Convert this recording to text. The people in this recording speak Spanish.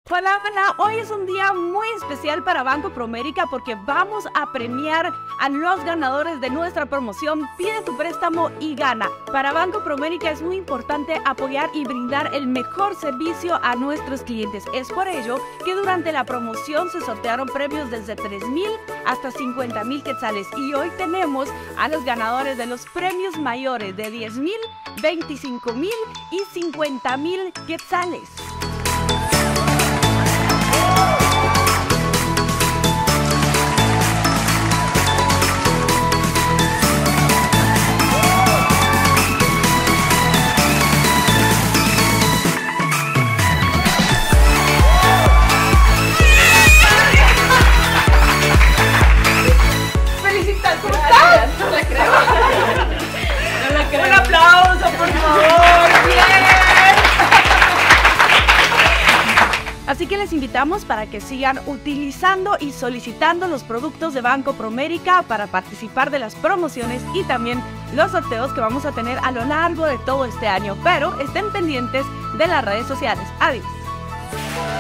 Hola, hola, hoy es un día muy especial para Banco Promérica porque vamos a premiar a los ganadores de nuestra promoción Pide tu préstamo y gana. Para Banco Promérica es muy importante apoyar y brindar el mejor servicio a nuestros clientes. Es por ello que durante la promoción se sortearon premios desde 3,000 hasta 50,000 quetzales y hoy tenemos a los ganadores de los premios mayores de 10,000, 25,000 y 50,000 quetzales. Un aplauso, por favor. ¡Bien! Así que les invitamos para que sigan utilizando y solicitando los productos de Banco Promérica para participar de las promociones y también los sorteos que vamos a tener a lo largo de todo este año. Pero estén pendientes de las redes sociales. Adiós.